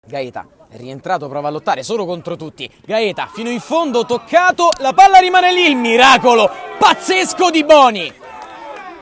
Gaeta è rientrato, prova a lottare solo contro tutti. Gaeta fino in fondo toccato, la palla rimane lì, il miracolo pazzesco di Boni.